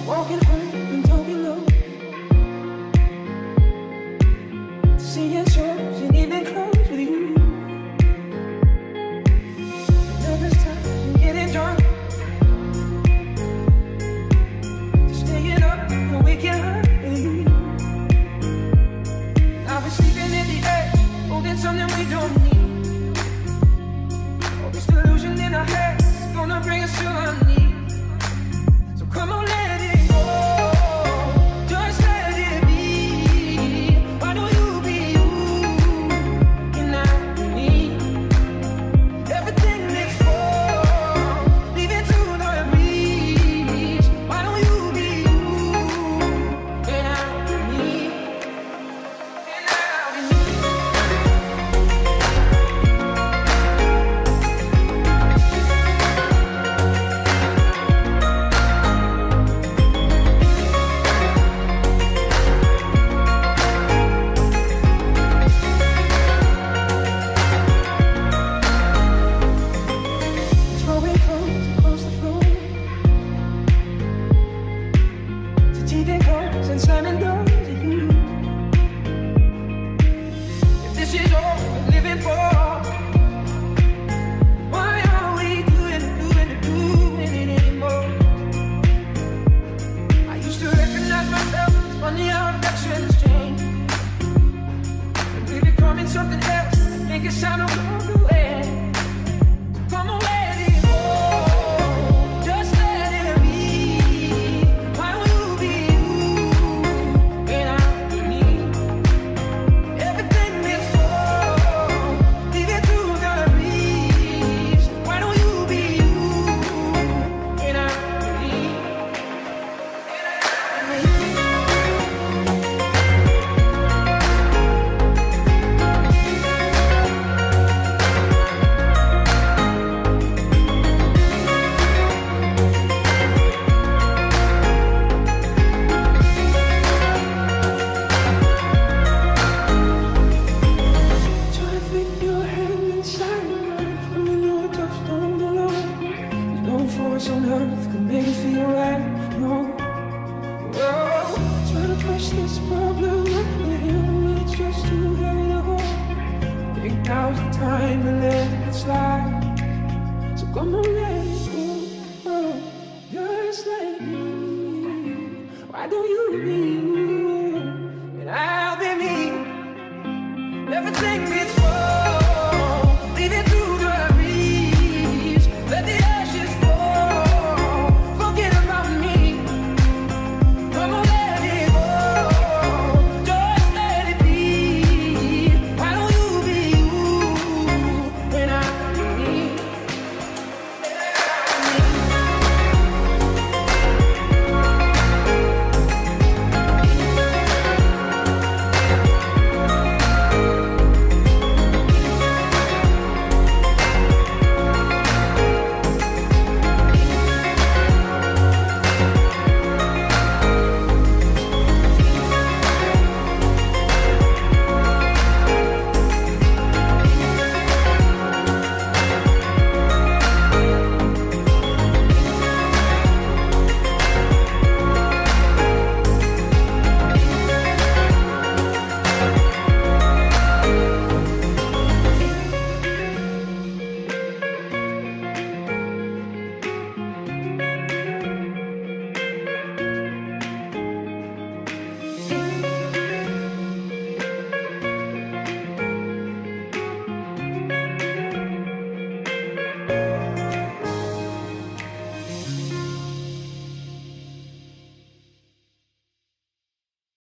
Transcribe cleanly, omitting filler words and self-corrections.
Walking home and talking low, seeing shows and evening clothes with you. Nervous times and getting drunk, staying up and waking up with you. I've been sleeping in the air, holding something we don't need. All this delusion in our head is gonna bring us to our knees. So come on, let it go, just let it be. Why don't you be you and not me? Everything makes wrong, leave it to the breeze. Why don't you be you and not me? And not me. Throwing clothes across the floor, cheating calls and slamming doors at you. If this is all we're living for, why are we doing it anymore? I used to recognize myself, it's funny how affections change. And we're becoming something else, I think it's time to walk away. Come on, let it go, just let it be. Why will you be you and not me? Everything is wrong, leave it to the breeze. Why don't you be you and not me? Try to fit your hand inside mine, when we know it just don't belong. There's no force on earth can make it feel right. No, whoa. Try to push this problem up the hill, it's just too heavy to hold. Think now's the time to let it slide. So come on, let it go, just let it be. Why don't you be you?